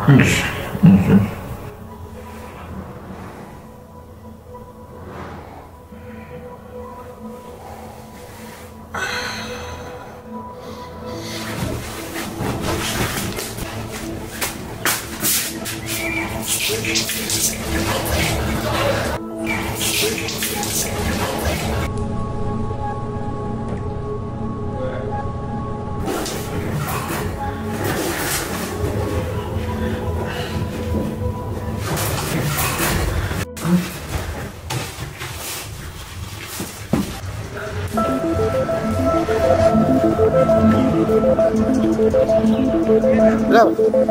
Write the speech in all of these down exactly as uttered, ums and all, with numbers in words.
Bravo.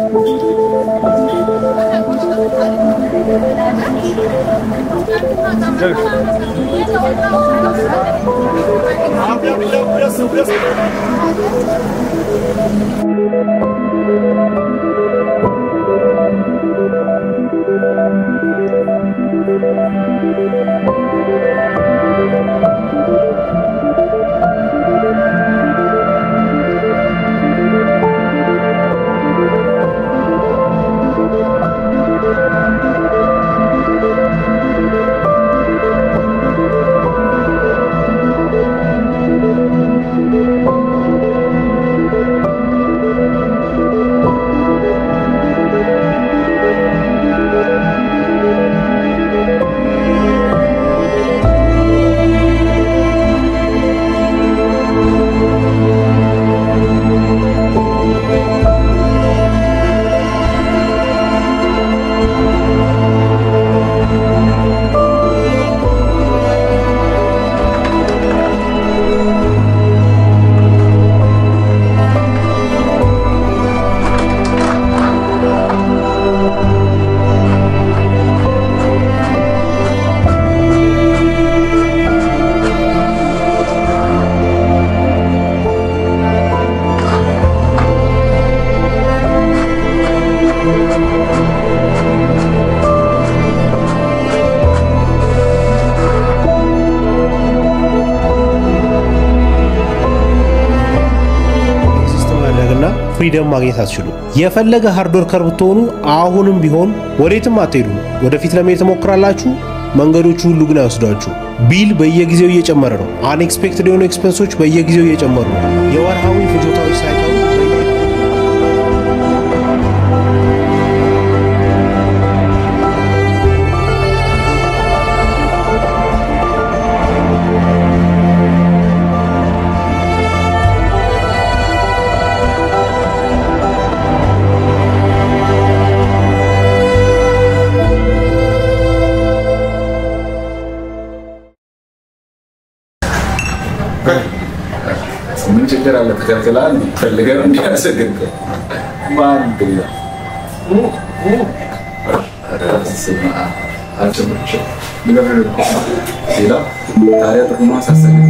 ፍሪደም ማግኘት አትችሉ የፈለገ ሃርድ ወርከር ብትሆኑ አሁንም ቢሆን ወዴትም አትሄዱ ወደፊት ለመሄድ ተሞክራላችሁ መንገዶቹ ሁሉ ግን አይወስዷችሁ ቢል በየጊዜው እየጨመረ ነው አንኤክስፔክትድ የሆኑ ኤክስፔንሶች በየጊዜው እየጨመሩ ነው የወርሃዊ ፍጆታዎች ሳይቀሩ من شكر على تكلكلان فلقنا عندي أسكت ما عندي هذا سمع هذا شو بقول لك لا تاريخ ما سأسكت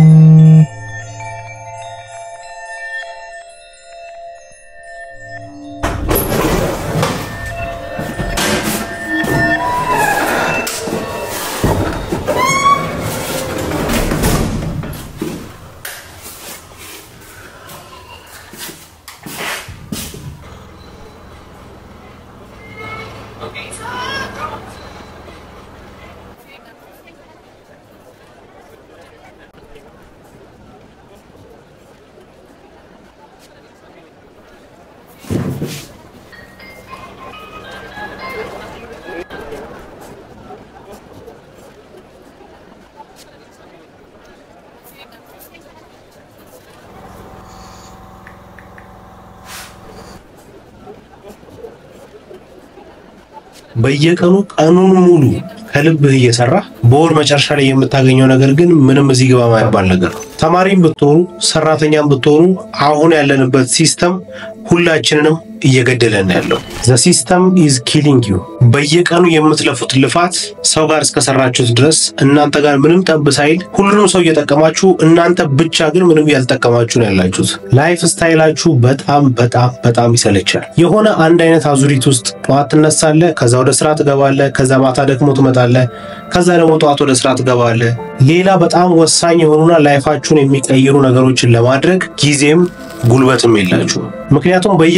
በየቀኑ ቀኑን ሙሉ ከልብህ እየሰራ በወር መጨረሻ ላይ የምታገኘው ነገር ግን ምንም እዚህ ግባ ማይባል ነገር ተማሪም ብትሆኑ ሰራተኛም ብትሆኑ አሁን ያለንበት ሲስተም ሁላችንንም እየገደለን ያለው the system is killing you በየቀኑ የምትለፉት ልፋት ሰው ጋር እስከሰራችሁት ድረስ እናንተ ጋር ምንም ጠብ ሳይል ሁሉንም ሰው እየተጠቀማችሁ እናንተ ብቻ ግን ምንም ያልተጠቀማችሁ ነው ያላችሁት ላይፍ ስታይላችሁ በጣም በጣም በጣም ይሰለቻል የሆነ አንድ አይነት አዙሪት ውስጥ ጧት ተነሳለህ ከዛ ወደ ስራ ትገባለህ ከዛ ማታ ደግሞ ትመጣለህ ከዛ ደግሞ ጧት ወደ ስራ ትገባለህ ሌላ በጣም ወሳኝ የሆኑና ላይፋችሁን የሚቀይሩ ነገሮችን ለማድረግ ጊዜም ጉልበትም የላችሁ ምክንያቱም በየቀኑ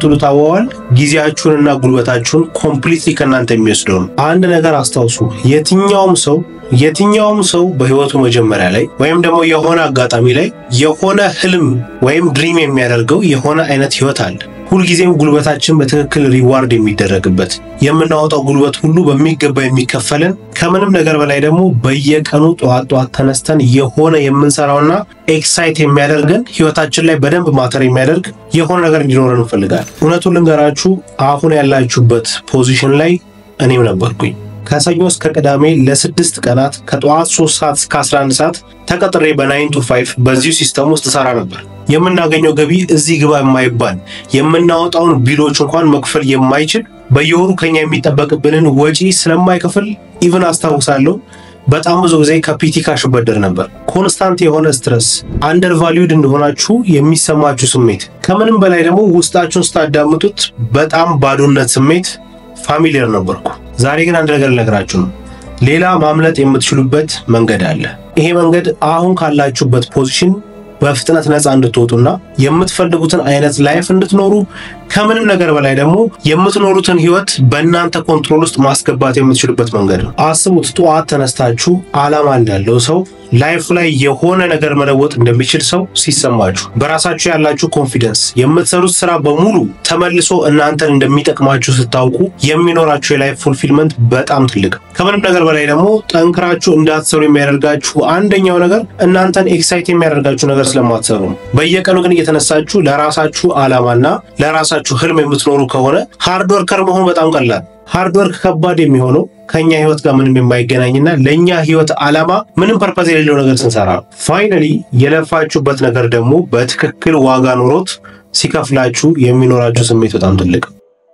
የምትሉት አዋዋል ጊዜያችሁንና ጉልበታችሁን ኮምፕሊትሊ ከናንተ የሚወስደው ነው። አንድ ነገር አስታውሱ። የትኛውም ሰው የትኛውም ሰው በህይወቱ መጀመሪያ ላይ ወይም ደግሞ የሆነ አጋጣሚ ላይ የሆነ ህልም ወይም ድሪም የሚያደርገው የሆነ አይነት ህይወት አለ። ሁልጊዜም ጉልበታችን በትክክል ሪዋርድ የሚደረግበት የምናወጣው ጉልበት ሁሉ በሚገባ የሚከፈለን ከምንም ነገር በላይ ደግሞ በየቀኑ ጧት ጧት ተነስተን የሆነ የምንሰራውና ኤክሳይት የሚያደርገን ህይወታችን ላይ በደንብ ማተር የሚያደርግ የሆነ ነገር እንዲኖረን እንፈልጋለን። እውነቱን ልንገራችሁ አሁን ያላችሁበት ፖዚሽን ላይ እኔም ነበርኩኝ። ከሰኞ እስከ ቅዳሜ ለስድስት ቀናት ከጧት ሶስት ሰዓት እስከ አስራ አንድ ሰዓት ተቀጥሬ በናይን ቱ ፋይቭ በዚሁ ሲስተም ውስጥ ሰራ ነበር። የምናገኘው ገቢ እዚህ ግባ የማይባል የምናወጣውን ቢሎች እንኳን መክፈል የማይችል በየወሩ ከኛ የሚጠበቅብንን ወጪ ስለማይከፍል ኢቭን አስታውሳለሁ በጣም ብዙ ጊዜ ከፒቲ ካሽ በደር ነበር። ኮንስታንት የሆነ ስትረስ፣ አንደር ቫልዩድ እንደሆናችሁ የሚሰማችሁ ስሜት፣ ከምንም በላይ ደግሞ ውስጣችሁን ስታዳምጡት በጣም ባዶነት ስሜት ፋሚሊየር ነበርኩ። ዛሬ ግን አንድ ነገር ልነግራችሁ ነው። ሌላ ማምለጥ የምትችሉበት መንገድ አለ። ይሄ መንገድ አሁን ካላችሁበት ፖዚሽን በፍጥነት ነፃ እንድትወጡና የምትፈልጉትን አይነት ላይፍ እንድትኖሩ ከምንም ነገር በላይ ደግሞ የምትኖሩትን ህይወት በእናንተ ኮንትሮል ውስጥ ማስገባት የምትችሉበት መንገድ ነው። አስቡት፣ ጧት ተነስታችሁ ዓላማ እንዳለው ሰው ላይፍ ላይ የሆነ ነገር መለወጥ እንደሚችል ሰው ሲሰማችሁ፣ በራሳችሁ ያላችሁ ኮንፊደንስ፣ የምትሰሩት ስራ በሙሉ ተመልሶ እናንተን እንደሚጠቅማችሁ ስታውቁ የሚኖራችሁ የላይፍ ፉልፊልመንት በጣም ትልቅ። ከምንም ነገር በላይ ደግሞ ጠንክራችሁ እንዳትሰሩ የሚያደርጋችሁ አንደኛው ነገር እናንተን ኤክሳይት የሚያደርጋችሁ ነገር ስለማትሰሩ ነው። በየቀኑ ግን እየተነሳችሁ ለራሳችሁ ዓላማና ለራሳችሁ ህልም የምትኖሩ ከሆነ ሃርድ ወርከር መሆን በጣም ቀላል። ሃርድ ወርክ ከባድ የሚሆነው ከኛ ህይወት ጋር ምንም የማይገናኝና ለኛ ህይወት ዓላማ ምንም ፐርፐዝ የሌለው ነገር ስንሰራ ፋይናሊ የለፋችሁበት ነገር ደግሞ በትክክል ዋጋ ኖሮት ሲከፍላችሁ የሚኖራችሁ ስሜት በጣም ትልቅ።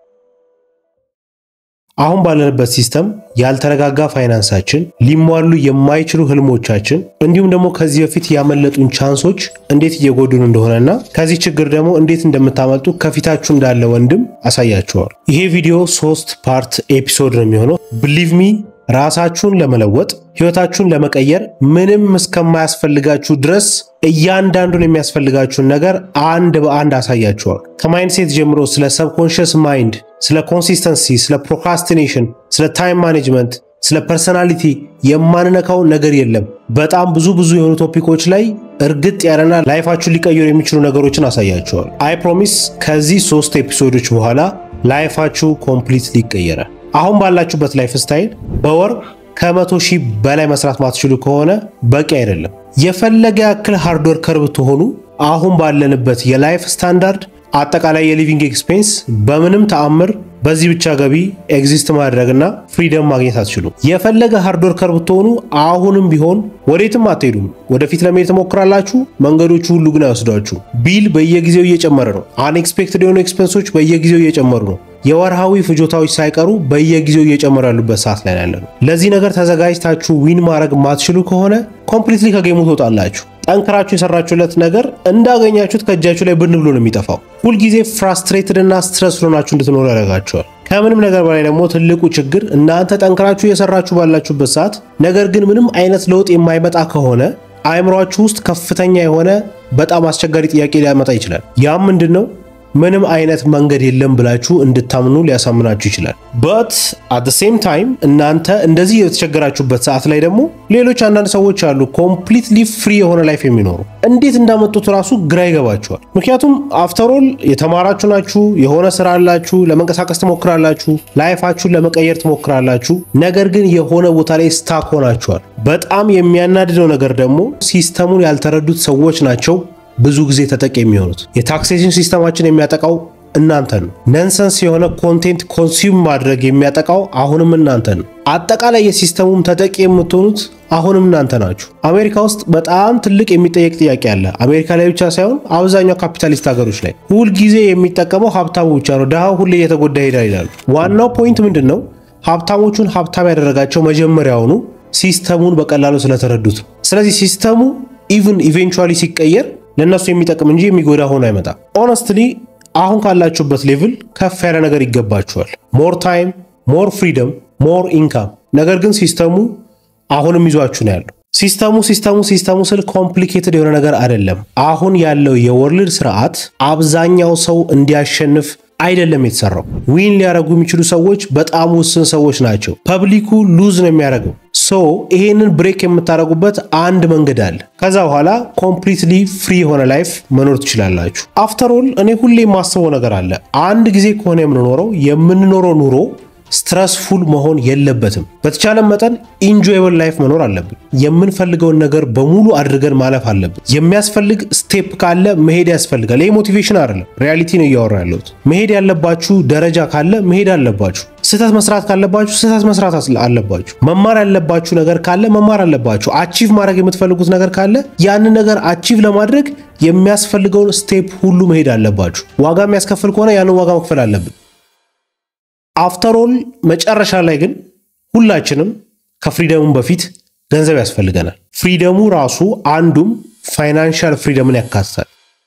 አሁን ባለንበት ሲስተም ያልተረጋጋ ፋይናንሳችን፣ ሊሟሉ የማይችሉ ህልሞቻችን እንዲሁም ደግሞ ከዚህ በፊት ያመለጡን ቻንሶች እንዴት እየጎዱን እንደሆነና ከዚህ ችግር ደግሞ እንዴት እንደምታመልጡ ከፊታችሁ እንዳለ ወንድም አሳያችኋል። ይሄ ቪዲዮ ሶስት ፓርት ኤፒሶድ ነው የሚሆነው። ቢሊቭ ሚ ራሳችሁን ለመለወጥ ህይወታችሁን ለመቀየር ምንም እስከማያስፈልጋችሁ ድረስ እያንዳንዱን የሚያስፈልጋችሁን ነገር አንድ በአንድ አሳያችኋል። ከማይንድሴት ጀምሮ ስለ ሰብኮንሺየስ ማይንድ፣ ስለ ኮንሲስተንሲ፣ ስለ ፕሮክራስቲኔሽን፣ ስለ ታይም ማኔጅመንት፣ ስለ ፐርሰናሊቲ የማንነካው ነገር የለም። በጣም ብዙ ብዙ የሆኑ ቶፒኮች ላይ እርግጥ ያለና ላይፋችሁን ሊቀየሩ የሚችሉ ነገሮችን አሳያችኋል። አይ ፕሮሚስ ከዚህ ሶስት ኤፒሶዶች በኋላ ላይፋችሁ ኮምፕሊትሊ ይቀየራል። አሁን ባላችሁበት ላይፍ ስታይል በወር ከመቶ ሺህ በላይ መስራት ማትችሉ ከሆነ በቂ አይደለም። የፈለገ ያክል ሃርድ ወርከር ብትሆኑ አሁን ባለንበት የላይፍ ስታንዳርድ አጠቃላይ የሊቪንግ ኤክስፔንስ በምንም ተአምር በዚህ ብቻ ገቢ ኤግዚስት ማድረግና ፍሪደም ማግኘት አትችሉም። የፈለገ ሃርድ ወርከር ብትሆኑ አሁንም ቢሆን ወዴትም አትሄዱም። ወደፊት ለመሄድ ትሞክራላችሁ፣ መንገዶቹ ሁሉ ግን አይወስዷችሁ። ቢል በየጊዜው እየጨመረ ነው። አንኤክስፔክትድ የሆኑ ኤክስፔንሶች በየጊዜው እየጨመሩ ነው። የወርሃዊ ፍጆታዎች ሳይቀሩ በየጊዜው እየጨመሩ ያሉበት ሰዓት ላይ ያለ ነው። ለዚህ ነገር ተዘጋጅታችሁ ዊን ማድረግ ማትችሉ ከሆነ ኮምፕሊትሊ ከጌሙ ትወጣላችሁ። ጠንክራችሁ የሰራችሁለት ነገር እንዳገኛችሁት ከእጃችሁ ላይ ብን ብሎ ነው የሚጠፋው። ሁልጊዜ ፍራስትሬትድ እና ስትረስ ሆናችሁ እንድትኖሩ ያደርጋችኋል። ከምንም ነገር በላይ ደግሞ ትልቁ ችግር እናንተ ጠንክራችሁ የሰራችሁ ባላችሁበት ሰዓት ነገር ግን ምንም አይነት ለውጥ የማይመጣ ከሆነ አእምሯችሁ ውስጥ ከፍተኛ የሆነ በጣም አስቸጋሪ ጥያቄ ሊያመጣ ይችላል። ያም ምንድነው? ምንም አይነት መንገድ የለም ብላችሁ እንድታምኑ ሊያሳምናችሁ ይችላል። but at the same time እናንተ እንደዚህ የተቸገራችሁበት ሰዓት ላይ ደግሞ ሌሎች አንዳንድ ሰዎች አሉ completely free የሆነ ላይፍ የሚኖሩ። እንዴት እንዳመጡት ራሱ ግራ ይገባችኋል። ምክንያቱም after all የተማራችሁ ናችሁ፣ የሆነ ስራ አላችሁ፣ ለመንቀሳቀስ ትሞክራላችሁ፣ ላይፋችሁን ለመቀየር ትሞክራላችሁ። ነገር ግን የሆነ ቦታ ላይ ስታክ ሆናችኋል። በጣም የሚያናድደው ነገር ደግሞ ሲስተሙን ያልተረዱት ሰዎች ናቸው ብዙ ጊዜ ተጠቂ የሚሆኑት። የታክሴሽን ሲስተማችን የሚያጠቃው እናንተ ነው። ነንሰንስ የሆነ ኮንቴንት ኮንሱም ማድረግ የሚያጠቃው አሁንም እናንተ ነው። አጠቃላይ የሲስተሙም ተጠቂ የምትሆኑት አሁንም እናንተ ናችሁ። አሜሪካ ውስጥ በጣም ትልቅ የሚጠየቅ ጥያቄ አለ። አሜሪካ ላይ ብቻ ሳይሆን አብዛኛው ካፒታሊስት ሀገሮች ላይ ሁል ጊዜ የሚጠቀመው ሀብታሙ ብቻ ነው፣ ድሃው ሁሌ እየተጎዳ ይሄዳል ይላሉ። ዋናው ፖይንት ምንድነው? ሀብታሞቹን ሀብታም ያደረጋቸው መጀመሪያውኑ ሲስተሙን በቀላሉ ስለተረዱት። ስለዚህ ሲስተሙ ኢቭን ኢቨንቹዋሊ ሲቀየር ለነሱ የሚጠቅም እንጂ የሚጎዳ ሆኖ አይመጣም። ሆነስትሊ አሁን ካላችሁበት ሌቭል ከፍ ያለ ነገር ይገባችኋል። ሞር ታይም፣ ሞር ፍሪደም፣ ሞር ኢንካም። ነገር ግን ሲስተሙ አሁንም ይዟችሁ ነው ያለው። ሲስተሙ ሲስተሙ ሲስተሙ ስል ኮምፕሊኬትድ የሆነ ነገር አይደለም። አሁን ያለው የወርልድ ስርዓት አብዛኛው ሰው እንዲያሸንፍ አይደለም የተሰራው። ዊን ሊያረጉ የሚችሉ ሰዎች በጣም ውስን ሰዎች ናቸው። ፐብሊኩ ሉዝ ነው የሚያደርገው። ሶ ይሄንን ብሬክ የምታደርጉበት አንድ መንገድ አለ። ከዛ በኋላ ኮምፕሊትሊ ፍሪ የሆነ ላይፍ መኖር ትችላላችሁ። አፍተር ኦል እኔ ሁሌ የማስበው ነገር አለ። አንድ ጊዜ ከሆነ የምንኖረው የምንኖረው ኑሮ ስትረስፉል መሆን የለበትም። በተቻለ መጠን ኢንጆየብል ላይፍ መኖር አለብን። የምንፈልገውን ነገር በሙሉ አድርገን ማለፍ አለብን። የሚያስፈልግ ስቴፕ ካለ መሄድ ያስፈልጋል። ይሄ ሞቲቬሽን አይደለም፣ ሪያሊቲ ነው እያወራ ያለሁት። መሄድ ያለባችሁ ደረጃ ካለ መሄድ አለባችሁ። ስህተት መስራት ካለባችሁ ስህተት መስራት አለባችሁ። መማር ያለባችሁ ነገር ካለ መማር አለባችሁ። አቺቭ ማድረግ የምትፈልጉት ነገር ካለ ያንን ነገር አቺቭ ለማድረግ የሚያስፈልገውን ስቴፕ ሁሉ መሄድ አለባችሁ። ዋጋ የሚያስከፍል ከሆነ ያንን ዋጋ መክፈል አለብን። አፍተር ኦል መጨረሻ ላይ ግን ሁላችንም ከፍሪደሙ በፊት ገንዘብ ያስፈልገናል። ፍሪደሙ ራሱ አንዱም ፋይናንሻል ፍሪደምን ያካትታል።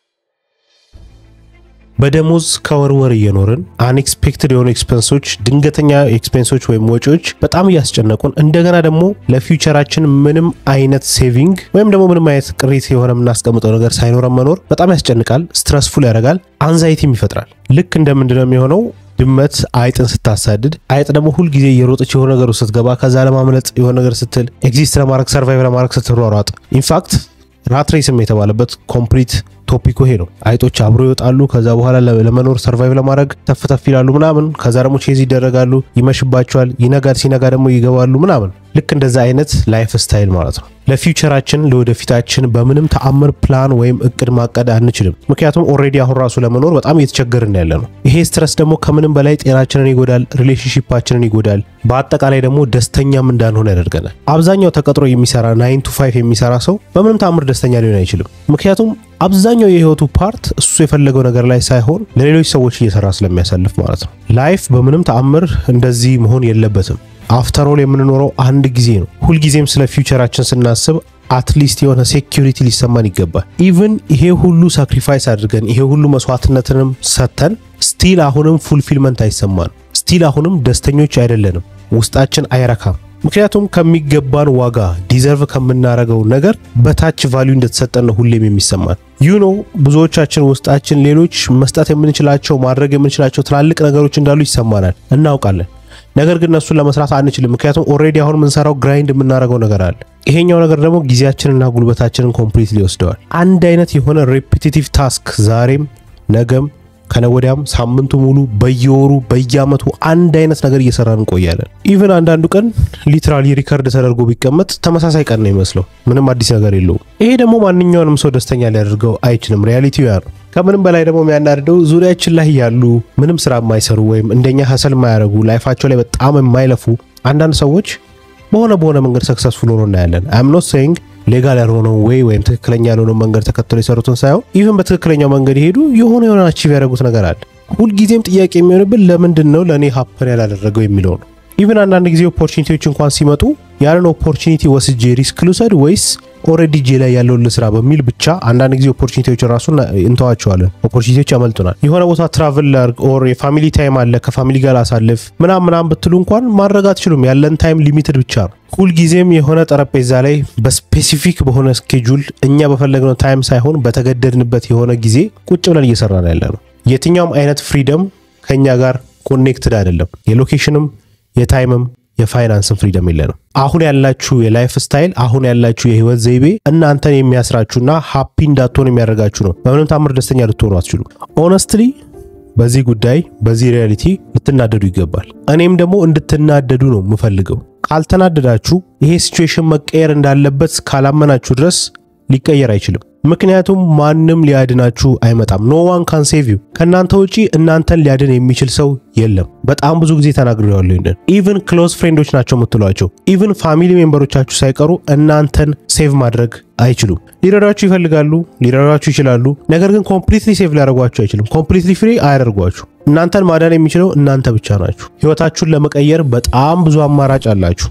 በደሞዝ ከወርወር እየኖርን አንኤክስፔክትድ የሆኑ ኤክስፔንሶች፣ ድንገተኛ ኤክስፔንሶች ወይም ወጪዎች በጣም እያስጨነቁን እንደገና ደግሞ ለፊውቸራችን ምንም አይነት ሴቪንግ ወይም ደግሞ ምንም አይነት ቅሪት የሆነ የምናስቀምጠው ነገር ሳይኖረን መኖር በጣም ያስጨንቃል፣ ስትረስፉል ያደርጋል፣ አንዛይቲም ይፈጥራል። ልክ እንደምንድነው የሚሆነው? ድመት አይጥን ስታሳድድ አይጥ ደግሞ ሁሉ ጊዜ እየሮጠች የሆነ ነገር ውስጥ ስትገባ ከዛ ለማምለጥ የሆነ ነገር ስትል ኤግዚስት ለማድረግ ሰርቫይቭ ለማድረግ ስትሯሯጥ ኢንፋክት ራት ሬስም የተባለበት ኮምፕሊት ቶፒኩ ይሄ ነው። አይጦች አብሮ ይወጣሉ፣ ከዛ በኋላ ለመኖር ሰርቫይቭ ለማድረግ ተፍተፍ ይላሉ ምናምን፣ ከዛ ደግሞ ቼዝ ይደረጋሉ፣ ይመሽባቸዋል፣ ይነጋል፣ ሲነጋ ደግሞ ይገባሉ ምናምን። ልክ እንደዛ አይነት ላይፍ ስታይል ማለት ነው። ለፊውቸራችን ለወደፊታችን በምንም ተአምር ፕላን ወይም እቅድ ማቀድ አንችልም። ምክንያቱም ኦሬዲ አሁን ራሱ ለመኖር በጣም እየተቸገርን ያለ ነው። ይሄ ስትረስ ደግሞ ከምንም በላይ ጤናችንን ይጎዳል፣ ሪሌሽንሺፓችንን ይጎዳል፣ በአጠቃላይ ደግሞ ደስተኛም እንዳንሆን ያደርገናል። አብዛኛው ተቀጥሮ የሚሰራ ናይን ቱ ፋይቭ የሚሰራ ሰው በምንም ተአምር ደስተኛ ሊሆን አይችልም። ምክንያቱም አብዛኛው የህይወቱ ፓርት እሱ የፈለገው ነገር ላይ ሳይሆን ለሌሎች ሰዎች እየሰራ ስለሚያሳልፍ ማለት ነው። ላይፍ በምንም ተአምር እንደዚህ መሆን የለበትም። አፍተር ኦል የምንኖረው አንድ ጊዜ ነው። ሁል ጊዜም ስለ ፊውቸራችን ስናስብ አትሊስት የሆነ ሴኩሪቲ ሊሰማን ይገባል። ኢቭን ይሄ ሁሉ ሳክሪፋይስ አድርገን ይሄ ሁሉ መስዋዕትነትንም ሰተን ስቲል አሁንም ፉልፊልመንት አይሰማን፣ ስቲል አሁንም ደስተኞች አይደለንም፣ ውስጣችን አይረካም። ምክንያቱም ከሚገባን ዋጋ ዲዘርቭ ከምናረገው ነገር በታች ቫልዩ እንደተሰጠን ነው ሁሌም የሚሰማን። ዩ ኖ ብዙዎቻችን ውስጣችን ሌሎች መስጠት የምንችላቸው ማድረግ የምንችላቸው ትላልቅ ነገሮች እንዳሉ ይሰማናል፣ እናውቃለን። ነገር ግን እነሱን ለመስራት አንችልም። ምክንያቱም ኦሬዲ አሁን የምንሰራው ግራይንድ የምናረገው ነገር አለ። ይሄኛው ነገር ደግሞ ጊዜያችንና ጉልበታችንን ኮምፕሊትሊ ይወስደዋል። አንድ አይነት የሆነ ሪፒቲቲቭ ታስክ ዛሬም ነገም ከነወዲያም ሳምንቱ ሙሉ በየወሩ በየአመቱ አንድ አይነት ነገር እየሰራን እንቆያለን። ኢቭን አንዳንዱ ቀን ሊትራሊ ሪከርድ ተደርጎ ቢቀመጥ ተመሳሳይ ቀን ነው የሚመስለው፣ ምንም አዲስ ነገር የለውም። ይሄ ደግሞ ማንኛውንም ሰው ደስተኛ ሊያደርገው አይችልም። ሪያሊቲው ያ ነው። ከምንም በላይ ደግሞ የሚያናድደው ዙሪያችን ላይ ያሉ ምንም ስራ የማይሰሩ ወይም እንደኛ ሀሰል የማያደርጉ ላይፋቸው ላይ በጣም የማይለፉ አንዳንድ ሰዎች በሆነ በሆነ መንገድ ሰክሰስፉል ሆኖ እናያለን። አም ኖት ሴይንግ ሌጋል ያልሆነው ወይ ወይም ትክክለኛ ያልሆነው መንገድ ተከትሎ የሰሩትን ሳይሆን ኢቭን በትክክለኛው መንገድ ይሄዱ የሆነ የሆነ አቺቭ ያደረጉት ነገር አለ። ሁሉ ጊዜም ጥያቄ የሚሆንብን ለምንድን ነው ለኔ ሀፕን ያላደረገው የሚለው ነው። ኢቭን አንዳንድ ጊዜ ኦፖርቹኒቲዎች እንኳን ሲመጡ ያንን ኦፖርቹኒቲ ወስጄ ሪስክ ልውሰድ ወይስ ኦሬዲ ጄ ላይ ያለው ለስራ በሚል ብቻ አንዳንድ ጊዜ ኦፖርቹኒቲዎች ራሱን እንተዋቸዋለን። ኦፖርቹኒቲዎች ያመልጡናል። የሆነ ቦታ ትራቨል ላርግ ኦር የፋሚሊ ታይም አለ ከፋሚሊ ጋር አሳልፍ ምናም ምናም ብትሉ እንኳን ማድረግ አትችሉም። ያለን ታይም ሊሚትድ ብቻ ነው። ሁሉ ጊዜም የሆነ ጠረጴዛ ላይ በስፔሲፊክ በሆነ ስኬጁል እኛ በፈለግነው ታይም ሳይሆን በተገደድንበት የሆነ ጊዜ ቁጭ ብለን እየሰራን ያለነው። የትኛውም አይነት ፍሪደም ከኛ ጋር ኮኔክትድ አይደለም። የሎኬሽንም የታይምም የፋይናንስም ፍሪደም የለንም። አሁን ያላችሁ የላይፍ ስታይል አሁን ያላችሁ የህይወት ዘይቤ እናንተን የሚያስራችሁና ሃፒ እንዳትሆኑ የሚያደርጋችሁ ነው። በምንም ታምር ደስተኛ ልትሆኑ አትችሉም። ኦነስትሊ በዚህ ጉዳይ በዚህ ሪያሊቲ ልትናደዱ ይገባል። እኔም ደግሞ እንድትናደዱ ነው የምፈልገው። ካልተናደዳችሁ ይሄ ሲቹዌሽን መቀየር እንዳለበት ካላመናችሁ ድረስ ሊቀየር አይችልም። ምክንያቱም ማንም ሊያድናችሁ አይመጣም። ኖ ዋን ካን ሴቭ ዩ። ከናንተ ውጪ እናንተን ሊያድን የሚችል ሰው የለም። በጣም ብዙ ጊዜ ተናግሬዋለሁ። እንዴ ኢቭን ክሎዝ ፍሬንዶች ናቸው የምትሏቸው ኢቭን ፋሚሊ ሜምበሮቻችሁ ሳይቀሩ እናንተን ሴቭ ማድረግ አይችሉም። ሊረዳችሁ ይፈልጋሉ፣ ሊረዳችሁ ይችላሉ። ነገር ግን ኮምፕሊትሊ ሴቭ ሊያደርጓችሁ አይችሉም። ኮምፕሊትሊ ፍሪ አያደርጓችሁ። እናንተን ማዳን የሚችለው እናንተ ብቻ ናችሁ። ህይወታችሁን ለመቀየር በጣም ብዙ አማራጭ አላችሁ።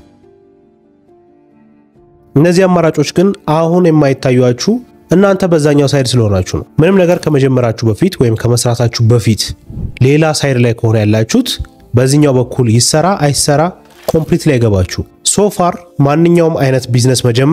እነዚህ አማራጮች ግን አሁን የማይታዩአችሁ እናንተ በዛኛው ሳይድ ስለሆናችሁ ነው። ምንም ነገር ከመጀመራችሁ በፊት ወይም ከመስራታችሁ በፊት ሌላ ሳይድ ላይ ከሆነ ያላችሁት በዚህኛው በኩል ይሰራ አይሰራ ኮምፕሊትሊ አይገባችሁ። ሶ ፋር ማንኛውም አይነት ቢዝነስ መጀመር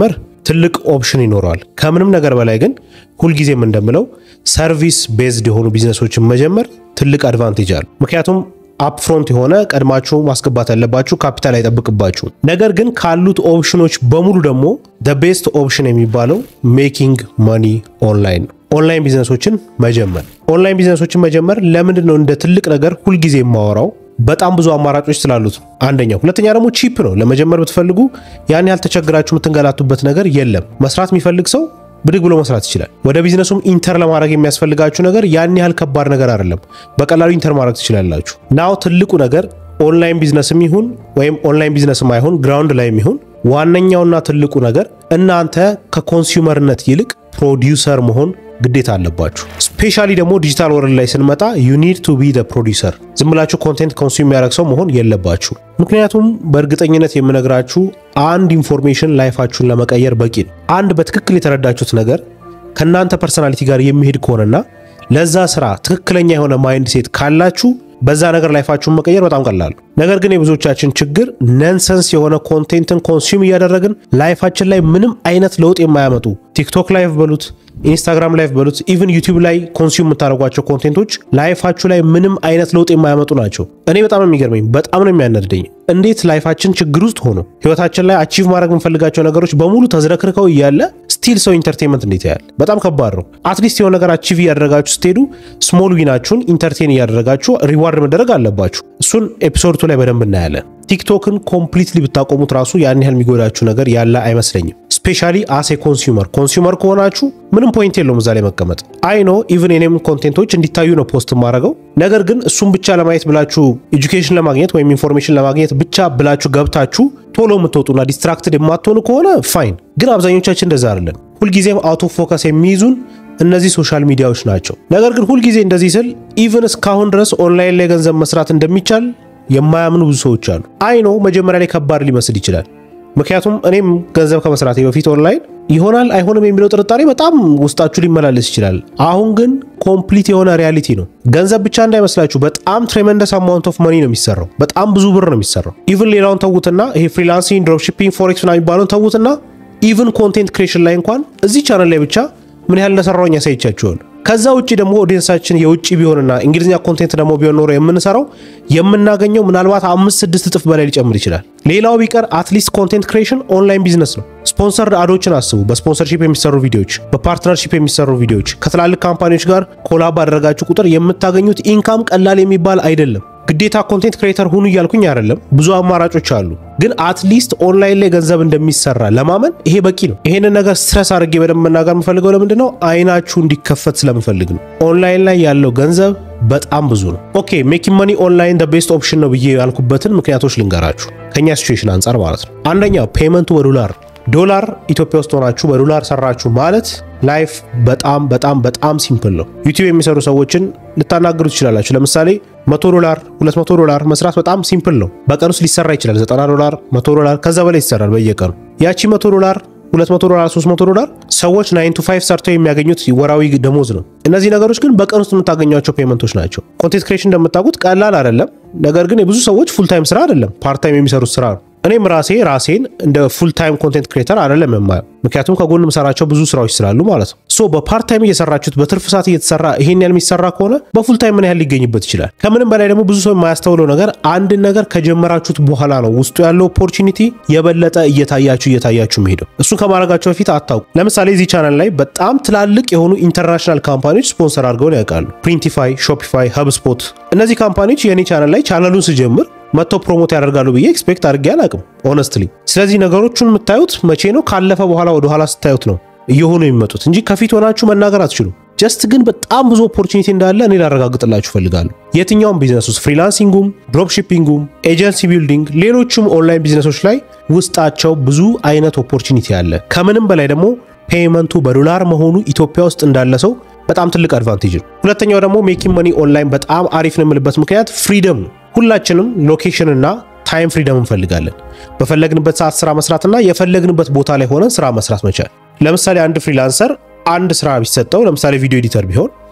ትልቅ ኦፕሽን ይኖራል። ከምንም ነገር በላይ ግን ሁሉ ጊዜም እንደምለው ሰርቪስ ቤዝድ የሆኑ ቢዝነሶችን መጀመር ትልቅ አድቫንቴጅ አለ። ምክንያቱም አፕፍሮንት የሆነ ቀድማችሁ ማስገባት ያለባችሁ ካፒታል አይጠብቅባችሁ። ነገር ግን ካሉት ኦፕሽኖች በሙሉ ደግሞ the best ኦፕሽን የሚባለው ሜኪንግ መኒ ኦንላይን ነው። ኦንላይን ቢዝነሶችን መጀመር ኦንላይን ቢዝነሶችን መጀመር ለምንድን ነው እንደ ትልቅ ነገር ሁሉ ጊዜ የማወራው? በጣም ብዙ አማራጮች ስላሉት አንደኛው። ሁለተኛ ደግሞ ቺፕ ነው። ለመጀመር ብትፈልጉ ያን ያህል ተቸግራችሁ የምትንገላቱበት ነገር የለም። መስራት የሚፈልግ ሰው ብድግ ብሎ መስራት ይችላል። ወደ ቢዝነሱም ኢንተር ለማድረግ የሚያስፈልጋችሁ ነገር ያን ያህል ከባድ ነገር አይደለም። በቀላሉ ኢንተር ማድረግ ትችላላችሁ። ናው ትልቁ ነገር ኦንላይን ቢዝነስም ይሁን ወይም ኦንላይን ቢዝነስም አይሁን ግራውንድ ላይም ይሁን ዋነኛውና ትልቁ ነገር እናንተ ከኮንሱመርነት ይልቅ ፕሮዲዩሰር መሆን ግዴታ አለባችሁ። ስፔሻሊ ደግሞ ዲጂታል ወርልድ ላይ ስንመጣ you need to be the producer። ዝም ብላችሁ ኮንቴንት ኮንሱም ያደርግ ሰው መሆን የለባችሁ። ምክንያቱም በእርግጠኝነት የምነግራችሁ አንድ ኢንፎርሜሽን ላይፋችሁን ለመቀየር በቂ ነው። አንድ በትክክል የተረዳችሁት ነገር ከናንተ ፐርሰናሊቲ ጋር የሚሄድ ከሆነና ለዛ ስራ ትክክለኛ የሆነ ማይንድ ሴት ካላችሁ በዛ ነገር ላይፋችሁን መቀየር በጣም ቀላል ነው። ነገር ግን የብዙዎቻችን ችግር ነንሰንስ የሆነ ኮንቴንትን ኮንሱም እያደረግን ላይፋችን ላይ ምንም አይነት ለውጥ የማያመጡ ቲክቶክ ላይቭ በሉት ኢንስታግራም ላይቭ በሉት ኢቭን ዩቲዩብ ላይ ኮንሱም የምታደርጓቸው ኮንቴንቶች ላይፋችሁ ላይ ምንም አይነት ለውጥ የማያመጡ ናቸው። እኔ በጣም ነው የሚገርመኝ፣ በጣም ነው የሚያነድደኝ። እንዴት ላይፋችን ችግር ውስጥ ሆኖ ህይወታችን ላይ አቺቭ ማድረግ የምንፈልጋቸው ነገሮች በሙሉ ተዝረክርከው እያለ ስቲል ሰው ኢንተርቴይንመንት እንዴት ያያል? በጣም ከባድ ነው። አትሊስት የሆነ ነገር አቺቭ ያደረጋችሁ ስትሄዱ ስሞል ዊናችሁን ኢንተርቴይን ያደረጋችሁ ሪዋርድ መደረግ አለባችሁ። እሱን ኤፒሶድ ላይ በደንብ እናያለን። ቲክቶክን ኮምፕሊትሊ ብታቆሙት ራሱ ያን ያህል የሚጎዳችሁ ነገር ያለ አይመስለኝም። ስፔሻሊ አሴ ኮንሱመር ኮንሱመር ከሆናችሁ ምንም ፖይንት የለውም እዛ ላይ መቀመጥ። አይ ኖ ኢቭን የኔም ኮንቴንቶች እንዲታዩ ነው ፖስት ማድረገው። ነገር ግን እሱን ብቻ ለማየት ብላችሁ ኤጁኬሽን ለማግኘት ወይም ኢንፎርሜሽን ለማግኘት ብቻ ብላችሁ ገብታችሁ ቶሎ የምትወጡና ዲስትራክትድ የማትሆኑ ከሆነ ፋይን። ግን አብዛኞቻችን እንደዛ አይደለም። ሁልጊዜም አውት ኦፍ ፎከስ የሚይዙን እነዚህ ሶሻል ሚዲያዎች ናቸው። ነገር ግን ሁልጊዜ እንደዚህ ስል ኢቭን እስካሁን ድረስ ኦንላይን ላይ ገንዘብ መስራት እንደሚቻል የማያምኑ ብዙ ሰዎች አሉ። አይ ኖ መጀመሪያ ላይ ከባድ ሊመስል ይችላል። ምክንያቱም እኔም ገንዘብ ከመስራቴ በፊት ኦንላይን ይሆናል አይሆንም የሚለው ጥርጣሬ በጣም ውስጣችሁ ሊመላለስ ይችላል። አሁን ግን ኮምፕሊት የሆነ ሪያሊቲ ነው። ገንዘብ ብቻ እንዳይመስላችሁ በጣም ትሬመንደስ አማውንት ኦፍ መኒ ነው የሚሰራው። በጣም ብዙ ብር ነው የሚሰራው። ኢቭን ሌላውን ተውትና ይሄ ፍሪላንሲንግ፣ ድሮፕ ሺፒንግ፣ ፎሬክስ እና የሚባለውን ተውትና ኢቭን ኮንቴንት ክሬሽን ላይ እንኳን እዚህ ቻናል ላይ ብቻ ምን ያህል እንደሰራውኝ ያሳይቻችኋል። ከዛ ውጪ ደግሞ ኦዲየንሳችን የውጪ ቢሆንና እንግሊዝኛ ኮንቴንት ደግሞ ቢሆን ኖሮ የምንሰራው የምናገኘው ምናልባት አምስት ስድስት እጥፍ በላይ ሊጨምር ይችላል። ሌላው ቢቀር አትሊስት ኮንቴንት ክሬሽን ኦንላይን ቢዝነስ ነው። ስፖንሰርድ አዶችን አስቡ። በስፖንሰርሺፕ የሚሰሩ ቪዲዮዎች፣ በፓርትነርሺፕ የሚሰሩ ቪዲዮዎች ከትላልቅ ካምፓኒዎች ጋር ኮላብ ባደረጋችሁ ቁጥር የምታገኙት ኢንካም ቀላል የሚባል አይደለም። ግዴታ ኮንቴንት ክሬተር ሁኑ እያልኩኝ አይደለም። ብዙ አማራጮች አሉ። ግን አትሊስት ኦንላይን ላይ ገንዘብ እንደሚሰራ ለማመን ይሄ በቂ ነው። ይሄንን ነገር ስትረስ አድርጌ በደንብ መናገር የምፈልገው ለምንድን ነው? አይናችሁ እንዲከፈት ስለምፈልግ ነው። ኦንላይን ላይ ያለው ገንዘብ በጣም ብዙ ነው። ኦኬ ሜኪንግ መኒ ኦንላይን the best ኦፕሽን ነው ብዬ ያልኩበትን ምክንያቶች ልንገራችሁ ከኛ ሲቹዌሽን አንፃር ማለት ነው። አንደኛው ፔመንቱ በዶላር ዶላር ኢትዮጵያ ውስጥ ሆናችሁ በዶላር ሰራችሁ ማለት ላይፍ በጣም በጣም በጣም ሲምፕል ነው። ዩቲዩብ የሚሰሩ ሰዎችን ልታናገሩ ትችላላችሁ። ለምሳሌ መቶ ዶላር ሁለት መቶ ዶላር መስራት በጣም ሲምፕል ነው። በቀን ውስጥ ሊሰራ ይችላል። ዘጠና ዶላር መቶ ዶላር ከዛ በላይ ይሰራል በየቀኑ። ያቺ መቶ ዶላር ሁለት መቶ ዶላር ሶስት መቶ ዶላር ሰዎች ናይን ቱ ፋይቭ ሰርተው የሚያገኙት ወራዊ ደሞዝ ነው። እነዚህ ነገሮች ግን በቀን ውስጥ የምታገኟቸው ፔመንቶች ናቸው። ኮንቴንት ክሬሽን እንደምታውቁት ቀላል አይደለም። ነገር ግን የብዙ ሰዎች ፉል ታይም ስራ አይደለም፣ ፓርት ታይም የሚሰሩት ስራ ነው። እኔም ራሴ ራሴን እንደ ፉል ታይም ኮንቴንት ክሬተር አይደለም የማየው፣ ምክንያቱም ከጎን የምሰራቸው ብዙ ስራዎች ስላሉ ማለት ነው። ሶ በፓርት ታይም እየሰራችሁት በትርፍ ሰዓት እየተሰራ ይሄን ያህል የሚሰራ ከሆነ በፉል ታይም ምን ያህል ሊገኝበት ይችላል? ከምንም በላይ ደግሞ ብዙ ሰው የማያስተውለው ነገር አንድ ነገር ከጀመራችሁት በኋላ ነው ውስጡ ያለው ኦፖርቹኒቲ የበለጠ እየታያችሁ እየታያችሁ መሄደው። እሱን ከማድረጋችሁ በፊት አታውቁ። ለምሳሌ እዚህ ቻናል ላይ በጣም ትላልቅ የሆኑ ኢንተርናሽናል ካምፓኒዎች ስፖንሰር አድርገው ያውቃሉ። ፕሪንቲፋይ፣ ሾፒፋይ፣ ሀብስፖት። እነዚህ ካምፓኒዎች የኔ ቻናል ላይ ቻናሉን ስጀምር መጥቶ ፕሮሞት ያደርጋሉ ብዬ ኤክስፔክት አድርጌ አላቅም ሆነስትሊ። ስለዚህ ነገሮቹን የምታዩት መቼ ነው? ካለፈ በኋላ ወደ ኋላ ስታዩት ነው እየሆኑ የሚመጡት እንጂ ከፊት ሆናችሁ መናገር አትችሉም። ጀስት ግን በጣም ብዙ ኦፖርቹኒቲ እንዳለ እኔ ላረጋግጥላችሁ ፈልጋለሁ። የትኛውም ቢዝነስ ውስጥ ፍሪላንሲንጉም፣ ድሮፕ ሺፒንጉም፣ ኤጀንሲ ቢልዲንግ፣ ሌሎችም ኦንላይን ቢዝነሶች ላይ ውስጣቸው ብዙ አይነት ኦፖርቹኒቲ አለ። ከምንም በላይ ደግሞ ፔመንቱ በዶላር መሆኑ ኢትዮጵያ ውስጥ እንዳለ ሰው በጣም ትልቅ አድቫንቴጅ ነው። ሁለተኛው ደግሞ ሜኪንግ መኒ ኦንላይን በጣም አሪፍ ነው የምልበት ምክንያት ፍሪደም ነው። ሁላችንም ሎኬሽን እና ታይም ፍሪደም እንፈልጋለን። በፈለግንበት ሰዓት ስራ መስራትና የፈለግንበት ቦታ ላይ ሆነን ስራ መስራት መቻል። ለምሳሌ አንድ ፍሪላንሰር አንድ ስራ ቢሰጠው፣ ለምሳሌ ቪዲዮ ኤዲተር ቢሆን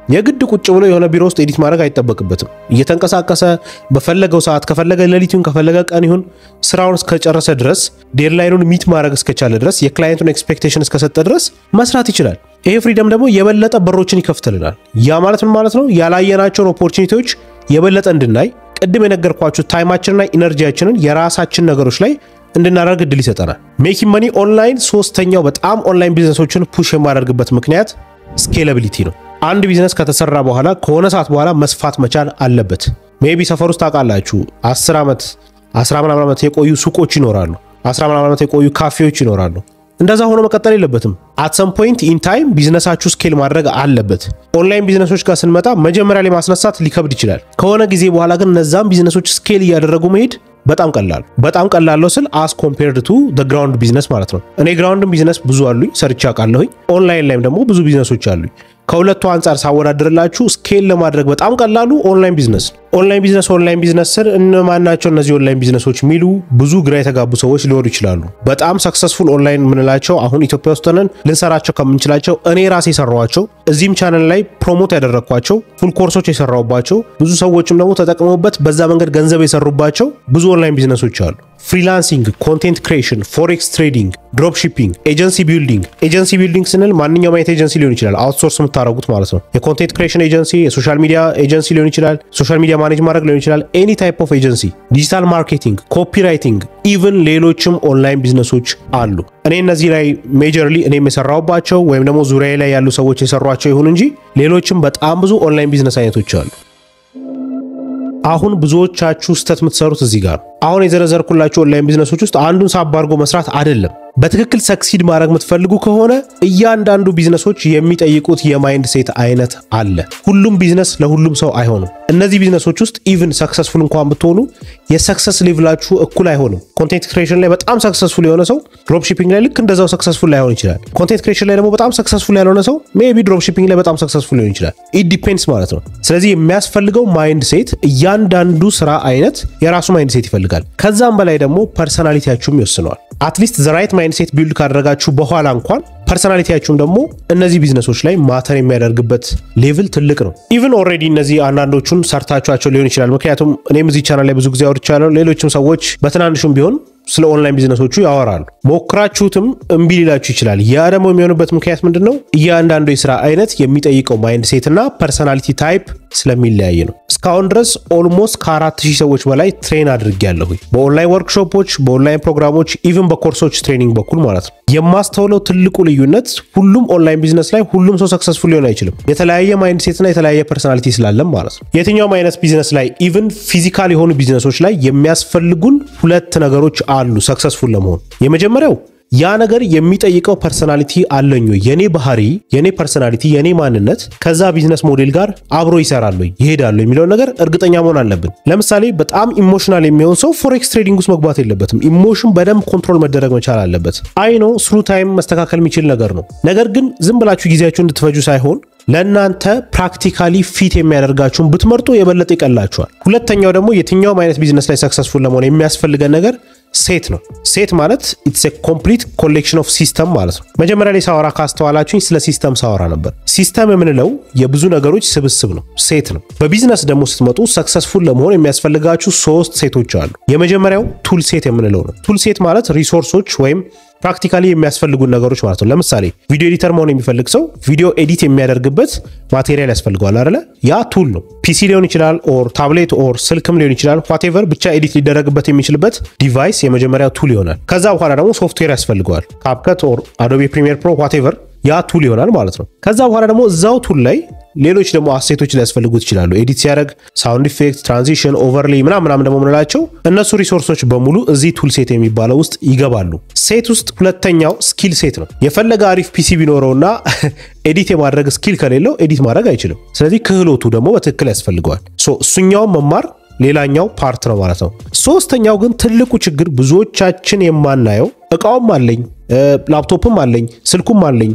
የግድ ቁጭ ብሎ የሆነ ቢሮ ውስጥ ኤዲት ማድረግ አይጠበቅበትም። እየተንቀሳቀሰ በፈለገው ሰዓት ከፈለገ ሌሊቱን ከፈለገ ቀን ይሁን ስራውን እስከጨረሰ ድረስ ዴድላይኑን ሚት ማድረግ እስከቻለ ድረስ የክላይንቱን ኤክስፔክቴሽን እስከሰጠ ድረስ መስራት ይችላል። ይሄ ፍሪደም ደግሞ የበለጠ በሮችን ይከፍትልናል። ያ ማለት ምን ማለት ነው? ያላየናቸውን ኦፖርቹኒቲዎች የበለጠ እንድናይ ቅድም የነገርኳችሁ ታይማችንና ኢነርጂያችንን የራሳችን ነገሮች ላይ እንድናደርግ እድል ይሰጠናል። ሜኪንግ መኒ ኦንላይን ሶስተኛው በጣም ኦንላይን ቢዝነሶችን ፑሽ የማደርግበት ምክንያት ስኬላቢሊቲ ነው። አንድ ቢዝነስ ከተሰራ በኋላ ከሆነ ሰዓት በኋላ መስፋት መቻል አለበት። ሜቢ ሰፈር ውስጥ ታውቃላችሁ አስር ዓመት አስራ ምናምን ዓመት የቆዩ ሱቆች ይኖራሉ። አስራ ምናምን ዓመት የቆዩ ካፌዎች ይኖራሉ። እንደዛ ሆኖ መቀጠል የለበትም። at some point in time ቢዝነሳችሁ ስኬል ማድረግ አለበት። ኦንላይን ቢዝነሶች ጋር ስንመጣ መጀመሪያ ላይ ማስነሳት ሊከብድ ይችላል። ከሆነ ጊዜ በኋላ ግን እነዛም ቢዝነሶች ስኬል እያደረጉ መሄድ በጣም ቀላል በጣም ቀላል ነው ስል as compared to the ground business ማለት ነው። እኔ ግራውንድ ቢዝነስ ብዙ አሉኝ ሰርቻ አውቃለሁኝ። ኦንላይን ላይም ደግሞ ብዙ ቢዝነሶች አሉኝ። ከሁለቱ አንፃር ሳወዳድርላችሁ ስኬል ለማድረግ በጣም ቀላሉ ኦንላይን ቢዝነስ ኦንላይን ቢዝነስ ኦንላይን ቢዝነስ ስር እነማናቸው እነዚህ ኦንላይን ቢዝነሶች ሚሉ ብዙ ግራ የተጋቡ ሰዎች ሊወሩ ይችላሉ። በጣም ሰክሰስፉል ኦንላይን ምንላቸው አሁን ኢትዮጵያ ውስጥ ነን ልንሰራቸው ከምንችላቸው እኔ ራሴ ሰራዋቸው እዚህም ቻናል ላይ ፕሮሞት ያደረኳቸው ፉል ኮርሶች የሰራውባቸው ብዙ ሰዎችም ደግሞ ተጠቅመውበት በዛ መንገድ ገንዘብ የሰሩባቸው ብዙ ኦንላይን ቢዝነሶች አሉ። ፍሪላንሲንግ፣ ኮንቴንት ክሪኤሽን፣ ፎሬክስ ትሬዲንግ፣ ድሮፕ ሺፒንግ፣ ኤጀንሲ ቢልዲንግ። ኤጀንሲ ቢልዲንግ ስንል ማንኛውም አይነት ኤጀንሲ ሊሆን ይችላል፣ አውትሶርስ የምታረጉት ማለት ነው። የኮንቴንት ክሪኤሽን ኤጀንሲ፣ የሶሻል ሚዲያ ኤጀንሲ ሊሆን ይችላል፣ ሶሻል ሚዲያ ማኔጅ ማድረግ ሊሆን ይችላል። ኤኒ ታይፕ ኦፍ ኤጀንሲ፣ ዲጂታል ማርኬቲንግ፣ ኮፒራይቲንግ፣ ኢቭን ሌሎችም ኦንላይን ቢዝነሶች አሉ። እኔ እነዚህ ላይ ሜጀርሊ እኔ የሰራውባቸው ወይም ደግሞ ዙሪያ ላይ ያሉ ሰዎች የሰሯቸው ይሁን እንጂ ሌሎችም በጣም ብዙ ኦንላይን ቢዝነስ አይነቶች አሉ። አሁን ብዙዎቻችሁ ስተት የምትሰሩት እዚህ ጋር አሁን የዘረዘርኩላችሁ ኦንላይን ቢዝነሶች ውስጥ አንዱን ሳባርጎ መስራት አይደለም። በትክክል ሰክሲድ ማድረግ የምትፈልጉ ከሆነ እያንዳንዱ ቢዝነሶች የሚጠይቁት የማይንድ ሴት አይነት አለ። ሁሉም ቢዝነስ ለሁሉም ሰው አይሆንም። እነዚህ ቢዝነሶች ውስጥ ኢቭን ሰክሰስፉል እንኳን ብትሆኑ የሰክሰስ ሌቭላችሁ እኩል አይሆንም። ኮንቴንት ክሪኤሽን ላይ በጣም ሰክሰስፉል የሆነ ሰው ድሮፕ ሺፒንግ ላይ ልክ እንደዛው ሰክሰስፉል ላይሆን ይችላል። ኮንቴንት ክሪኤሽን ላይ ደግሞ በጣም ሰክሰስፉል ያልሆነ ሰው ሜቢ ድሮፕ ሺፒንግ ላይ በጣም ሰክሰስፉል ሊሆን ይችላል። ኢት ዲፔንድስ ማለት ነው። ስለዚህ የሚያስፈልገው ማይንድ ሴት እያንዳንዱ ስራ አይነት የራሱ ማይንድ ሴት ይፈልጋል። ከዛም በላይ ደግሞ ፐርሰናሊቲያችሁም ይወስነዋል። አትሊስት ዘ ራይት ማይንድ ሴት ቢልድ ካደረጋችሁ በኋላ እንኳን ፐርሰናሊቲያችሁም ደግሞ እነዚህ ቢዝነሶች ላይ ማተር የሚያደርግበት ሌቭል ትልቅ ነው። ኢቭን ኦልሬዲ እነዚህ አንዳንዶቹን ሰርታችኋቸው ሊሆን ይችላል። ምክንያቱም እኔም እዚህ ቻናል ላይ ብዙ ጊዜ አውርቻለሁ። ሌሎችም ሰዎች በትናንሹም ቢሆን ስለ ኦንላይን ቢዝነሶቹ ያወራሉ። ሞክራችሁትም እምቢ ሊላችሁ ይችላል። ያ ደግሞ የሚሆንበት ምክንያት ምንድነው? እያንዳንዱ የስራ አይነት የሚጠይቀው ማይንድ ሴት እና ፐርሰናሊቲ ታይፕ ስለሚለያይ ነው። እስካሁን ድረስ ኦልሞስት ከአራት ሺህ ሰዎች በላይ ትሬን አድርጌያለሁ። በኦንላይን ወርክሾፖች፣ በኦንላይን ፕሮግራሞች፣ ኢቭን በኮርሶች ትሬኒንግ በኩል ማለት ነው። የማስተውለው ትልቁ ልዩነት ሁሉም ኦንላይን ቢዝነስ ላይ ሁሉም ሰው ሰክሰስፉል ሊሆን አይችልም። የተለያየ ማይንድ ሴት እና የተለያየ ፐርሰናሊቲ ስላለም ማለት ነው። የትኛውም አይነት ቢዝነስ ላይ ኢቭን ፊዚካል የሆኑ ቢዝነሶች ላይ የሚያስፈልጉን ሁለት ነገሮች አሉ ሰክሰስፉል ለመሆን። የመጀመሪያው ያ ነገር የሚጠይቀው ፐርሰናሊቲ አለኝ ወይ? የኔ ባህሪ፣ የኔ ፐርሰናሊቲ፣ የኔ ማንነት ከዛ ቢዝነስ ሞዴል ጋር አብሮ ይሰራል ወይ ይሄዳል የሚለው ነገር እርግጠኛ መሆን አለብን። ለምሳሌ በጣም ኢሞሽናል የሚሆን ሰው ፎሬክስ ትሬዲንግ ውስጥ መግባት የለበትም። ኢሞሽን በደንብ ኮንትሮል መደረግ መቻል አለበት። አይ ኖ ስሩ ታይም መስተካከል የሚችል ነገር ነው። ነገር ግን ዝም ብላችሁ ጊዜያችሁን እንድትፈጁ ሳይሆን ለእናንተ ፕራክቲካሊ ፊት የሚያደርጋችሁን ብትመርጡ የበለጠ ይቀላችኋል። ሁለተኛው ደግሞ የትኛውም አይነት ቢዝነስ ላይ ሰክሰስፉል ለመሆን የሚያስፈልገን ነገር ሴት ነው። ሴት ማለት ኢትስ ኤ ኮምፕሊት ኮሌክሽን ኦፍ ሲስተም ማለት ነው። መጀመሪያ ላይ ሳወራ ካስተዋላችሁኝ ስለ ሲስተም ሳወራ ነበር። ሲስተም የምንለው የብዙ ነገሮች ስብስብ ነው፣ ሴት ነው። በቢዝነስ ደግሞ ስትመጡ ሰክሰስፉል ለመሆን የሚያስፈልጋችሁ ሶስት ሴቶች አሉ። የመጀመሪያው ቱል ሴት የምንለው ነው። ቱል ሴት ማለት ሪሶርሶች ወይም ፕራክቲካሊ የሚያስፈልጉን ነገሮች ማለት ነው። ለምሳሌ ቪዲዮ ኤዲተር መሆን የሚፈልግ ሰው ቪዲዮ ኤዲት የሚያደርግበት ማቴሪያል ያስፈልገዋል አይደለ? ያ ቱል ነው። ፒሲ ሊሆን ይችላል ኦር ታብሌት ኦር ስልክም ሊሆን ይችላል። ዋትኤቨር ብቻ ኤዲት ሊደረግበት የሚችልበት ዲቫይስ የመጀመሪያው ቱል ይሆናል። ከዛ በኋላ ደግሞ ሶፍትዌር ያስፈልገዋል። ካፕከት ኦር አዶቤ ፕሪሚየር ፕሮ ዋትኤቨር ያ ቱል ይሆናል ማለት ነው። ከዛ በኋላ ደግሞ እዛው ቱል ላይ ሌሎች ደግሞ አሴቶች ሊያስፈልጉት ይችላሉ። ኤዲት ሲያደርግ ሳውንድ ኢፌክት፣ ትራንዚሽን፣ ኦቨርሌይ ምናምን ምናምን ደግሞ ምንላቸው እነሱ ሪሶርሶች በሙሉ እዚህ ቱል ሴት የሚባለው ውስጥ ይገባሉ። ሴት ውስጥ ሁለተኛው ስኪል ሴት ነው። የፈለገ አሪፍ ፒሲ ቢኖረውና ኤዲት የማድረግ ስኪል ከሌለው ኤዲት ማድረግ አይችልም። ስለዚህ ክህሎቱ ደግሞ በትክክል ያስፈልገዋል። ሶ እሱኛው መማር ሌላኛው ፓርት ነው ማለት ነው። ሶስተኛው ግን ትልቁ ችግር ብዙዎቻችን የማናየው እቃውም አለኝ፣ ላፕቶፕም አለኝ፣ ስልኩም አለኝ፣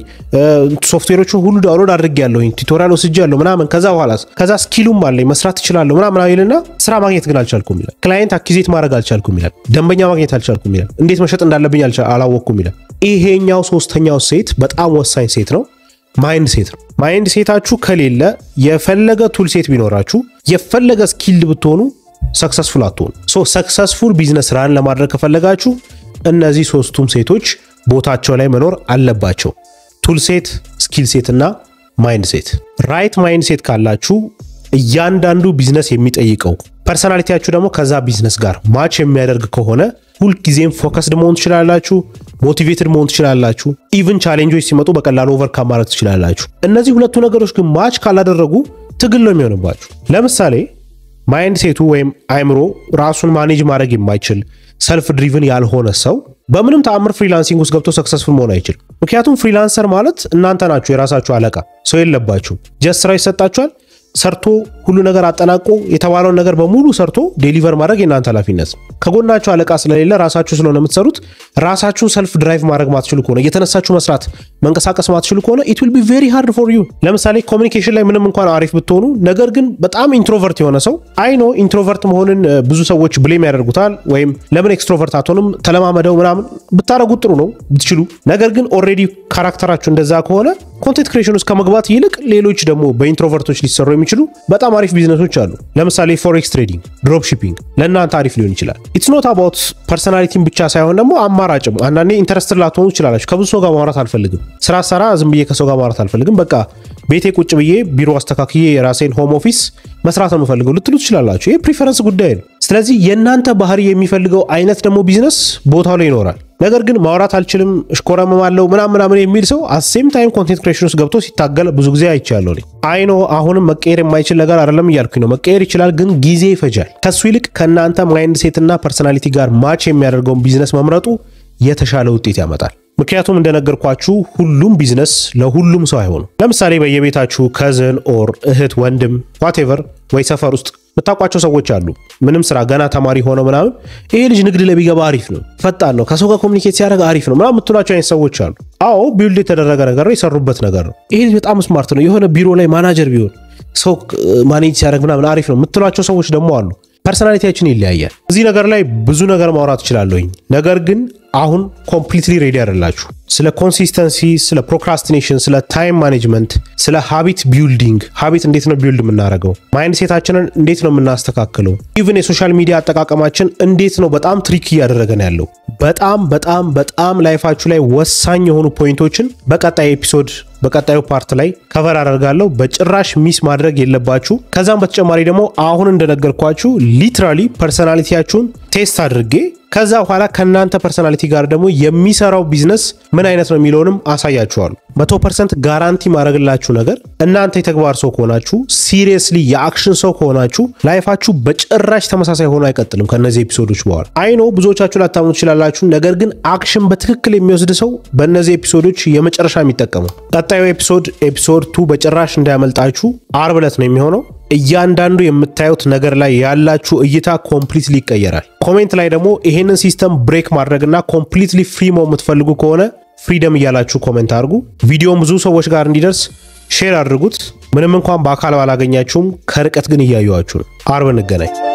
ሶፍትዌሮቹን ሁሉ ዳውንሎድ አድርጌያለሁ፣ ቱቶሪያል ወስጃለሁ ምናምን፣ ከዛ በኋላ ከዛ ስኪሉም አለኝ መስራት እችላለሁ ምናምን አይልና ስራ ማግኘት ግን አልቻልኩም ይላል። ክላይንት አክቲቬት ማድረግ አልቻልኩም ይላል። ደንበኛ ማግኘት አልቻልኩም ይላል። እንዴት መሸጥ እንዳለብኝ አላወቅኩም ይላል። ይሄኛው ሶስተኛው ሴት በጣም ወሳኝ ሴት ነው። ማይንድ ሴት ነው። ማይንድ ሴታችሁ ከሌለ የፈለገ ቱል ሴት ቢኖራችሁ የፈለገ ስኪልድ ብትሆኑ ሰክሰስፉል አትሆኑ። ሶ ሰክሰስፉል ቢዝነስ ራን ለማድረግ ከፈለጋችሁ እነዚህ ሶስቱም ሴቶች ቦታቸው ላይ መኖር አለባቸው። ቱል ሴት፣ ስኪል ሴት እና ማይንድ ሴት። ራይት ማይንድ ሴት ካላችሁ እያንዳንዱ ቢዝነስ የሚጠይቀው ፐርሰናሊቲያችሁ ደግሞ ከዛ ቢዝነስ ጋር ማች የሚያደርግ ከሆነ ሁል ጊዜም ፎከስድ መሆን ትችላላችሁ፣ ሞቲቬትድ መሆን ትችላላችሁ። ኢቭን ቻሌንጆች ሲመጡ በቀላሉ ኦቨርካም ማድረግ ትችላላችሁ። እነዚህ ሁለቱ ነገሮች ግን ማች ካላደረጉ ትግል ነው የሚሆንባችሁ። ለምሳሌ ማይንድ ሴቱ ወይም አይምሮ ራሱን ማኔጅ ማድረግ የማይችል ሰልፍ ድሪቭን ያልሆነ ሰው በምንም ተአምር ፍሪላንሲንግ ውስጥ ገብቶ ሰክሰስፉል መሆን አይችልም። ምክንያቱም ፍሪላንሰር ማለት እናንተ ናችሁ የራሳችሁ አለቃ፣ ሰው የለባችሁ። ጀስት ስራ ይሰጣችኋል፣ ሰርቶ ሁሉ ነገር አጠናቆ የተባለውን ነገር በሙሉ ሰርቶ ዴሊቨር ማድረግ የናንተ ኃላፊነት ነው። ከጎናችሁ አለቃ ስለሌለ ራሳችሁ ስለሆነ የምትሰሩት ራሳችሁ ሰልፍ ድራይቭ ማድረግ ማትችሉ ከሆነ እየተነሳችሁ መስራት መንቀሳቀስ ማትችሉ ከሆነ it will be very hard for you። ለምሳሌ ኮሙኒኬሽን ላይ ምንም እንኳን አሪፍ ብትሆኑ ነገር ግን በጣም ኢንትሮቨርት የሆነ ሰው አይ ኖ ኢንትሮቨርት መሆንን ብዙ ሰዎች ብሌም ያደርጉታል፣ ወይም ለምን ኤክስትሮቨርት አትሆንም ተለማመደው ምናምን ብታረጉት ጥሩ ነው ብትችሉ። ነገር ግን ኦሬዲ ካራክተራችሁ እንደዛ ከሆነ ኮንቴንት ክሬሽን ውስጥ ከመግባት ይልቅ ሌሎች ደግሞ በኢንትሮቨርቶች ሊሰሩ የሚችሉ በጣም አሪፍ ቢዝነሶች አሉ። ለምሳሌ ፎሬክስ ትሬዲንግ፣ ድሮፕ ሺፒንግ ለእናንተ አሪፍ ሊሆን ይችላል። ኢትስ ኖት አባውት ፐርሰናሊቲን ብቻ ሳይሆን ደግሞ አማራጭም። አንዳንዴ ኢንተረስትድ ላትሆኑ ትችላላችሁ። ከብዙ ሰው ጋር ማውራት አልፈልግም፣ ስራ ሰራ ዝም ብዬ ከሰው ጋር ማውራት አልፈልግም፣ በቃ ቤቴ ቁጭ ብዬ ቢሮ አስተካክዬ የራሴን ሆም ኦፊስ መስራት ነው የምፈልገው ልትሉ ትችላላችሁ። ይሄ ፕሪፈረንስ ጉዳይ ነው። ስለዚህ የእናንተ ባህሪ የሚፈልገው አይነት ደግሞ ቢዝነስ ቦታው ላይ ይኖራል። ነገር ግን ማውራት አልችልም እሽኮረመማለሁ ምናምን ምናምን የሚል ሰው አሴም ታይም ኮንቴንት ክሬሽን ውስጥ ገብቶ ሲታገል ብዙ ጊዜ አይቻለሁ። አይ ኖ አሁንም መቀየር የማይችል ነገር አይደለም እያልኩኝ ነው። መቀየር ይችላል፣ ግን ጊዜ ይፈጃል። ከሱ ይልቅ ከእናንተ ማይንድ ሴት እና ፐርሰናሊቲ ጋር ማች የሚያደርገውን ቢዝነስ መምረጡ የተሻለ ውጤት ያመጣል። ምክንያቱም እንደነገርኳችሁ ሁሉም ቢዝነስ ለሁሉም ሰው አይሆንም። ለምሳሌ በየቤታችሁ ከዝን ኦር እህት ወንድም ዋቴቨር ወይ ሰፈር ውስጥ የምታውቋቸው ሰዎች አሉ። ምንም ስራ ገና ተማሪ ሆነው ምናምን ይሄ ልጅ ንግድ ላይ ቢገባ አሪፍ ነው፣ ፈጣን ነው፣ ከሰው ጋር ኮሙኒኬት ሲያደርግ አሪፍ ነው ምናምን የምትሏቸው አይነት ሰዎች አሉ። አዎ ቢልድ የተደረገ ነገር ነው፣ የሰሩበት ነገር ነው። ይሄ ልጅ በጣም ስማርት ነው፣ የሆነ ቢሮ ላይ ማናጀር ቢሆን ሰው ማኔጅ ሲያደርግ ምናምን አሪፍ ነው የምትሏቸው ሰዎች ደግሞ አሉ። ፐርሰናሊቲያችን ይለያያል። እዚህ ነገር ላይ ብዙ ነገር ማውራት እችላለሁኝ። ነገር ግን አሁን ኮምፕሊትሊ ሬዲ አይደላችሁ። ስለ ኮንሲስተንሲ፣ ስለ ፕሮክራስቲኔሽን፣ ስለ ታይም ማኔጅመንት፣ ስለ ሃቢት ቢልዲንግ፣ ሃቢት እንዴት ነው ቢልድ የምናደርገው፣ ማይንድ ሴታችንን እንዴት ነው የምናስተካክለው፣ ኢቭን የሶሻል ሚዲያ አጠቃቀማችን እንዴት ነው በጣም ትሪክ እያደረገን ያለው። በጣም በጣም በጣም ላይፋችሁ ላይ ወሳኝ የሆኑ ፖይንቶችን በቀጣይ ኤፒሶድ በቀጣዩ ፓርት ላይ ከቨር አደርጋለሁ። በጭራሽ ሚስ ማድረግ የለባችሁ። ከዛም በተጨማሪ ደግሞ አሁን እንደነገርኳችሁ ሊትራሊ ፐርሰናሊቲያችሁን ቴስት አድርጌ ከዛ በኋላ ከናንተ ፐርሰናሊቲ ጋር ደግሞ የሚሰራው ቢዝነስ ምን አይነት ነው የሚለውንም አሳያችኋለሁ። መቶ ፐርሰንት ጋራንቲ ማድረግላችሁ ነገር እናንተ የተግባር ሰው ከሆናችሁ ሲሪየስሊ የአክሽን ሰው ከሆናችሁ ላይፋችሁ በጭራሽ ተመሳሳይ ሆኖ አይቀጥልም። ከነዚህ ኤፒሶዶች በኋላ አይ ኖ ብዙዎቻችሁ ላታምኑ ትችላላችሁ። ነገር ግን አክሽን በትክክል የሚወስድ ሰው በእነዚህ ኤፒሶዶች የመጨረሻ የሚጠቀመው። ቀጣዩ ኤፒሶድ ኤፒሶድ ቱ በጭራሽ እንዳያመልጣችሁ። አርብ ዕለት ነው የሚሆነው። እያንዳንዱ የምታዩት ነገር ላይ ያላችሁ እይታ ኮምፕሊትሊ ይቀየራል። ኮሜንት ላይ ደግሞ ይሄንን ሲስተም ብሬክ ማድረግና ኮምፕሊትሊ ፍሪ መሆን የምትፈልጉ ከሆነ ፍሪደም እያላችሁ ኮሜንት አድርጉ። ቪዲዮውን ብዙ ሰዎች ጋር እንዲደርስ ሼር አድርጉት። ምንም እንኳን በአካል ባላገኛችሁም ከርቀት ግን እያዩዋችሁ ነው። አርብ እንገናኝ።